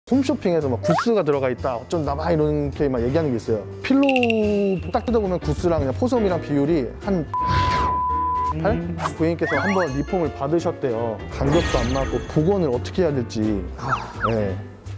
홈쇼핑에서 막 구스가 들어가 있다 어쩐다 막 이렇게 막 얘기하는 게 있어요. 필로 딱 뜯어보면 구스랑 그냥 포섬이랑 비율이 한 8? 고객님께서 한번 리폼을 받으셨대요. 간격도 안 맞고 복원을 어떻게 해야 될지. 네.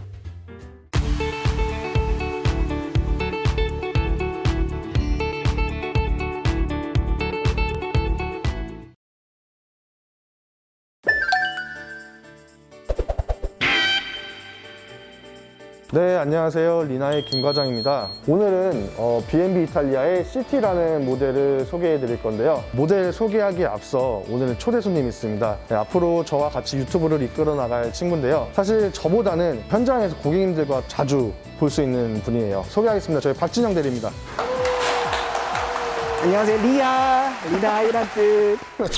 네, 안녕하세요. 리나의 김 과장입니다. 오늘은 B&B 이탈리아의 시티라는 모델을 소개해 드릴 건데요. 모델 소개하기에 앞서 오늘은 초대 손님이 있습니다. 네, 앞으로 저와 같이 유튜브를 이끌어 나갈 친구인데요. 사실 저보다는 현장에서 고객님들과 자주 볼 수 있는 분이에요. 소개하겠습니다. 저희 박진영 대리입니다. 안녕하세요. 리나이란 뜻.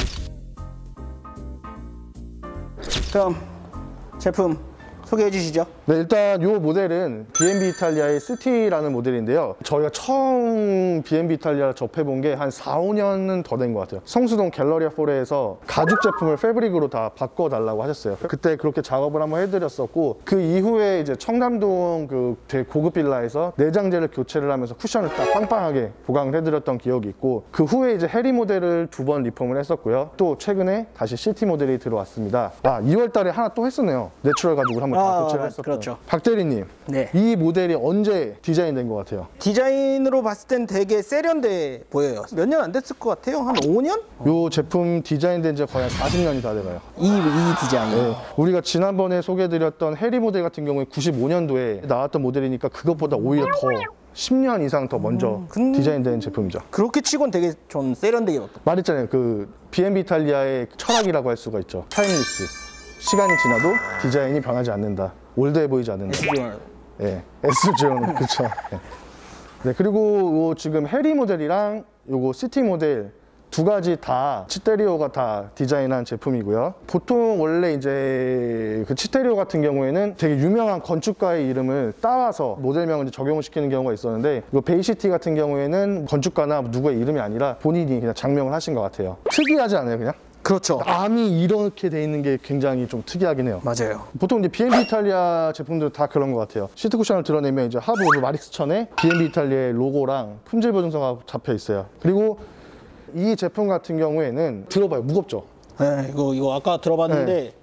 그럼 제품 소개해 주시죠. 네, 일단 이 모델은 B&B 이탈리아의 시티라는 모델인데요. 저희가 처음 B&B 이탈리아를 접해본 게 한 4, 5년은 더 된 것 같아요. 성수동 갤러리아 포레에서 가죽 제품을 패브릭으로 다 바꿔달라고 하셨어요. 그때 그렇게 작업을 한번 해드렸었고, 그 이후에 이제 청담동 그 되게 고급 빌라에서 내장재를 교체를 하면서 쿠션을 딱 빵빵하게 보강을 해드렸던 기억이 있고, 그 후에 이제 해리 모델을 2번 리폼을 했었고요. 또 최근에 다시 시티 모델이 들어왔습니다. 2월 달에 하나 또 했었네요. 내추럴 가죽을 한번 다 교체를 했었던. 그렇죠. 박 대리님, 네. 이 모델이 언제 디자인된 것 같아요? 디자인으로 봤을 땐 되게 세련돼 보여요. 몇 년 안 됐을 것 같아요. 한 5년? 이 제품 디자인된 지 거의 한 40년이 다 돼가요. 이 디자인. 네. 우리가 지난번에 소개해드렸던 해리 모델 같은 경우에 95년도에 나왔던 모델이니까 그것보다 오히려 더 10년 이상 더 먼저 디자인된 제품이죠. 그렇게 치곤 되게 좀 세련되게 봤다. 말했잖아요. 그 B&B 이탈리아의 철학이라고 할 수가 있죠. 타임리스. 시간이 지나도 디자인이 변하지 않는다. 올드해 보이지 않는다. SGR. 네, S존. 그렇죠. 네, 그리고 지금 해리 모델이랑 요거 시티 모델 두 가지 다 치테리오가 다 디자인한 제품이고요. 보통 원래 이제 그 치테리오 같은 경우에는 되게 유명한 건축가의 이름을 따와서 모델명을 적용을 시키는 경우가 있었는데, 이거 베이시티 같은 경우에는 건축가나 누구의 이름이 아니라 본인이 그냥 장명을 하신 것 같아요. 특이하지 않아요, 그냥? 그렇죠. 암이 이렇게 돼 있는 게 굉장히 좀 특이하긴 해요. 맞아요. 보통 이제 B&B 이탈리아 제품들 다 그런 것 같아요. 시트 쿠션을 드러내면 이제 하부 마릭스천에 B&B 이탈리아의 로고랑 품질 보증서가 잡혀 있어요. 그리고 이 제품 같은 경우에는 들어봐요. 무겁죠? 네, 이거 아까 들어봤는데 네.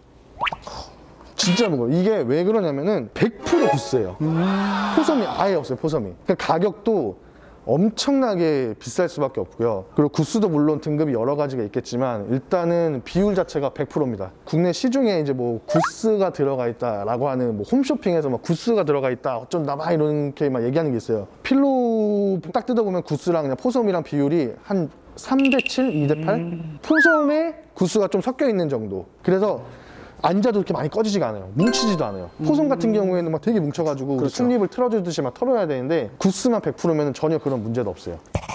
진짜 무거워요. 이게 왜 그러냐면은 100% 구스예요. 포섬이 아예 없어요. 포섬이. 그러니까 가격도 엄청나게 비쌀 수밖에 없고요. 그리고 구스도 물론 등급이 여러 가지가 있겠지만 일단은 비율 자체가 100%입니다. 국내 시중에 이제 뭐 구스가 들어가 있다라고 하는 뭐 홈쇼핑에서 막 구스가 들어가 있다 어쩐다 막 이렇게 막 얘기하는 게 있어요. 필로 딱 뜯어보면 구스랑 그냥 포섬이랑 비율이 한 3대 7, 2대 8? 포섬에 구스가 좀 섞여 있는 정도. 그래서 앉아도 그렇게 많이 꺼지지가 않아요. 뭉치지도 않아요. 포섬 같은 경우에는 막 되게 뭉쳐가지고 그렇죠. 슬립을 틀어주듯이 막 털어야 되는데 구스만 100%면 전혀 그런 문제도 없어요.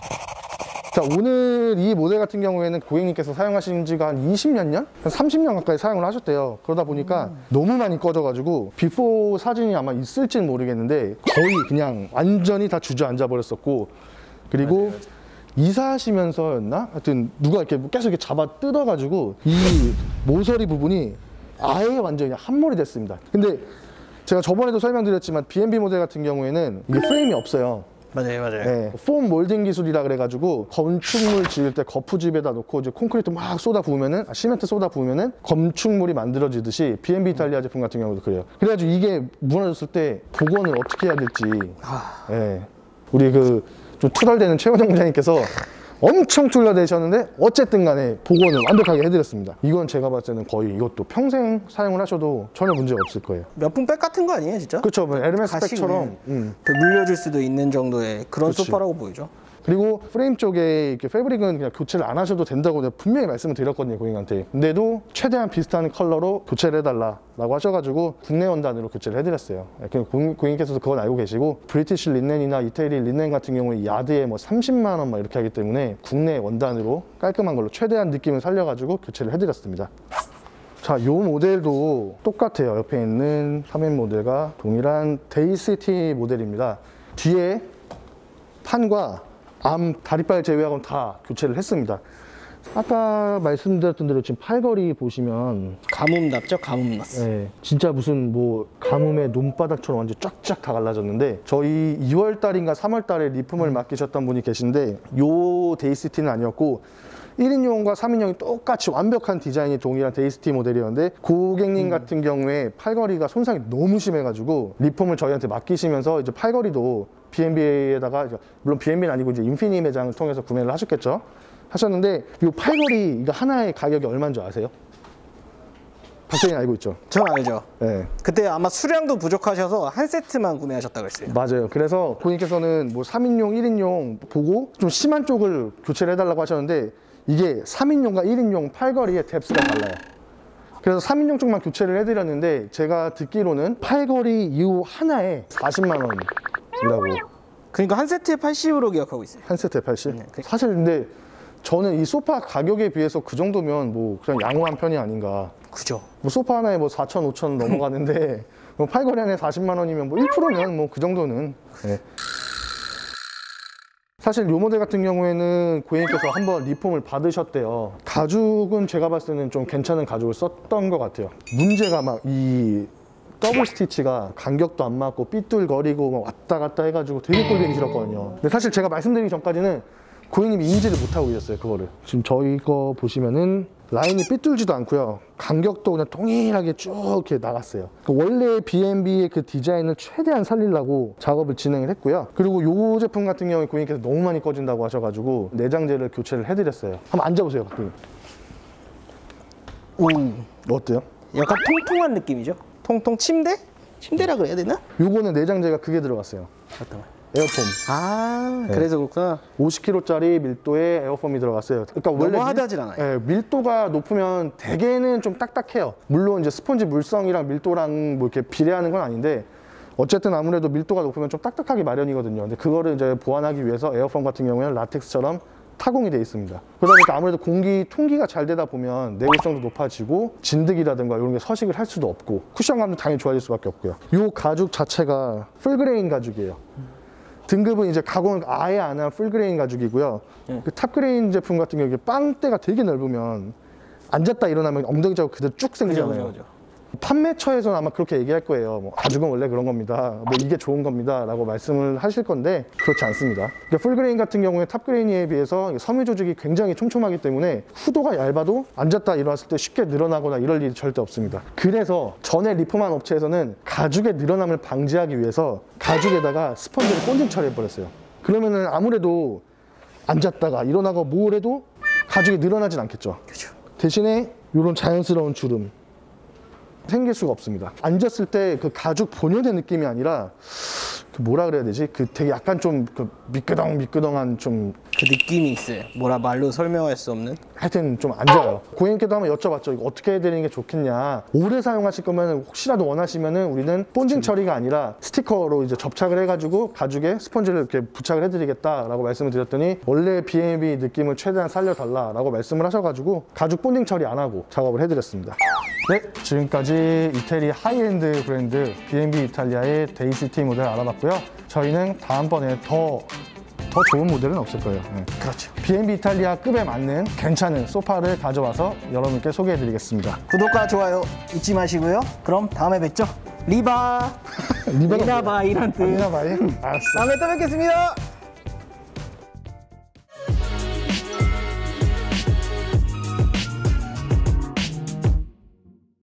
자, 오늘 이 모델 같은 경우에는 고객님께서 사용하신 지가 한 20몇 년? 한 30년 가까이 사용을 하셨대요. 그러다 보니까 너무 많이 꺼져가지고 비포 사진이 아마 있을지는 모르겠는데 거의 그냥 완전히 다 주저앉아 버렸었고, 그리고 맞아요. 이사하시면서였나? 하여튼 누가 이렇게 계속 이렇게 잡아 뜯어가지고 이 모서리 부분이 아예 완전히 한 몰이 됐습니다. 근데 제가 저번에도 설명드렸지만 B&B 모델 같은 경우에는 이게 프레임이 없어요. 맞아요. 네, 폼 몰딩 기술이라 그래가지고 건축물 지을 때 거푸집에다 놓고 이제 콘크리트 막 쏟아 부으면은 시멘트 쏟아 부으면은 건축물이 만들어지듯이 B&B 이탈리아 제품 같은 경우도 그래요. 그래가지고 이게 무너졌을 때 복원을 어떻게 해야 될지 네, 우리 그 좀 투덜대는 최원정 부장님께서 엄청 투덜대셨는데 어쨌든 간에 복원을 완벽하게 해드렸습니다. 이건 제가 봤을 때는 거의 이것도 평생 사용을 하셔도 전혀 문제가 없을 거예요. 몇 분 백 같은 거 아니에요, 진짜? 그렇죠. 에르메스 백처럼 물려줄 수도 있는 정도의 그런 그치. 소파라고 보이죠. 그리고 프레임 쪽에 이렇게 패브릭은 그냥 교체를 안 하셔도 된다고 내가 분명히 말씀을 드렸거든요, 고객님한테. 근데도 최대한 비슷한 컬러로 교체를 해달라고 하셔가지고 국내 원단으로 교체를 해드렸어요. 고객님께서도 그건 알고 계시고, 브리티시 린넨이나 이태리 린넨 같은 경우에 야드에 뭐 30만 원 막 이렇게 하기 때문에 국내 원단으로 깔끔한 걸로 최대한 느낌을 살려가지고 교체를 해드렸습니다. 자, 이 모델도 똑같아요. 옆에 있는 3M 모델과 동일한 데이시티 모델입니다. 뒤에 판과 암 다리빨 제외하고는 다 교체를 했습니다. 아까 말씀드렸던 대로 지금 팔걸이 보시면 가뭄 났죠? 가뭄 났어. 네, 진짜 무슨 뭐 가뭄의 논바닥처럼 완전 쫙쫙 다 갈라졌는데 저희 2월 달인가 3월 달에 리품을 맡기셨던 분이 계신데 요 데이시티는 아니었고 1인용과 3인용이 똑같이 완벽한 디자인이 동일한 데이시티 모델이었는데 고객님 같은 경우에 팔걸이가 손상이 너무 심해가지고 리폼을 저희한테 맡기시면서 이제 팔걸이도 B&B에다가 물론 B&B는 아니고 이제 인피니 매장을 통해서 구매를 하셨겠죠. 하셨는데 이 팔걸이 이거 하나의 가격이 얼마인 줄 아세요? 박사님 알고 있죠? 전 알죠. 네. 그때 아마 수량도 부족하셔서 한 세트만 구매하셨다고 했어요. 맞아요. 그래서 고객님께서는 뭐 3인용, 1인용 보고 좀 심한 쪽을 교체를 해달라고 하셨는데 이게 3인용과 1인용 팔걸이의 뎁스가 달라요. 그래서 3인용 쪽만 교체를 해드렸는데 제가 듣기로는 팔걸이 이후 하나에 40만 원이라고. 그러니까 한 세트에 80으로 기억하고 있어요. 한 세트에 80? 네. 사실 근데 저는 이 소파 가격에 비해서 그 정도면 뭐 그냥 양호한 편이 아닌가. 그죠. 뭐 소파 하나에 뭐 4천, 5천 넘어가는데 뭐 팔걸이 하나에 40만 원이면 뭐 1%면 뭐 그 정도는. 네. 사실 요 모델 같은 경우에는 고객님께서 한번 리폼을 받으셨대요. 가죽은 제가 봤을 때는 좀 괜찮은 가죽을 썼던 것 같아요. 문제가 막 이 더블 스티치가 간격도 안 맞고 삐뚤거리고 막 왔다 갔다 해가지고 되게 꼴보기 싫었거든요. 근데 사실 제가 말씀드리기 전까지는 고객님이 인지를 못하고 계셨어요, 그거를. 지금 저희 거 보시면은 라인이 삐뚤지도 않고요. 간격도 그냥 동일하게 쭉 이렇게 나갔어요. 원래 B&B의 그 디자인을 최대한 살리려고 작업을 진행을 했고요. 그리고 이 제품 같은 경우에 고객님께서 너무 많이 꺼진다고 하셔가지고 내장재를 교체를 해드렸어요. 한번 앉아보세요, 박님. 어때요? 약간 통통한 느낌이죠? 통통 침대? 침대라 그래야 되나? 요거는 내장재가 그게 들어갔어요. 어떤 거? 에어폼. 아, 그래서 그렇구나. 50kg짜리 밀도의 에어폼이 들어갔어요. 그러니까 너무 하드하진 않아요. 예, 밀도가 높으면 대개는 좀 딱딱해요. 물론 이제 스펀지 물성이랑 밀도랑 뭐 이렇게 비례하는 건 아닌데 어쨌든 아무래도 밀도가 높으면 좀 딱딱하기 마련이거든요. 근데 그거를 이제 보완하기 위해서 에어폼 같은 경우에는 라텍스처럼 타공이 되어 있습니다. 그러다 보니까 아무래도 공기 통기가 잘 되다 보면 내구성도 높아지고 진드기라든가 이런 게 서식을 할 수도 없고 쿠션감도 당연히 좋아질 수밖에 없고요. 이 가죽 자체가 풀그레인 가죽이에요. 등급은 이제 가공을 아예 안 한 풀그레인 가죽이고요. 그 탑그레인 제품 같은 경우에 빵대가 되게 넓으면 앉았다 일어나면 엉덩이 자국 그대로 쭉 생기잖아요. 그죠. 판매처에서는 아마 그렇게 얘기할 거예요. 뭐 가죽은 원래 그런 겁니다. 뭐 이게 좋은 겁니다. 라고 말씀을 하실 건데 그렇지 않습니다. 그러니까 풀그레인 같은 경우에 탑그레인에 비해서 섬유 조직이 굉장히 촘촘하기 때문에 후도가 얇아도 앉았다 일어났을 때 쉽게 늘어나거나 이럴 일이 절대 없습니다. 그래서 전에 리폼한 업체에서는 가죽의 늘어남을 방지하기 위해서 가죽에다가 스펀지를 본딩 처리해버렸어요. 그러면은 아무래도 앉았다가 일어나고 뭘 해도 가죽이 늘어나진 않겠죠. 그죠. 대신에 이런 자연스러운 주름 생길 수가 없습니다. 앉았을 때 그 가죽 본연의 느낌이 아니라 그 뭐라 그래야 되지? 그 되게 약간 좀 그 미끄덩한 좀 그 느낌이 있어요. 뭐라 말로 설명할 수 없는. 하여튼 좀 안 좋아요. 고객님께도 한번 여쭤봤죠. 이거 어떻게 해드리는 게 좋겠냐. 오래 사용하실 거면 혹시라도 원하시면은 우리는 본딩 처리가 아니라 스티커로 이제 접착을 해가지고 가죽에 스펀지를 이렇게 부착을 해드리겠다라고 말씀을 드렸더니 원래 B&B 느낌을 최대한 살려달라라고 말씀을 하셔가지고 가죽 본딩 처리 안 하고 작업을 해드렸습니다. 네, 지금까지 이태리 하이엔드 브랜드 B&B 이탈리아의 데이시티 모델 알아봤고요. 저희는 다음번에 더 좋은 모델은 없을 거예요. 네. 그렇죠. B&B 이탈리아 급에 맞는 괜찮은 소파를 가져와서 여러분께 소개해드리겠습니다. 구독과 좋아요 잊지 마시고요. 그럼 다음에 뵙죠. 리바. 리바가 리나바이란 뜻. 리나바이? 알았어. 다음에 또 뵙겠습니다.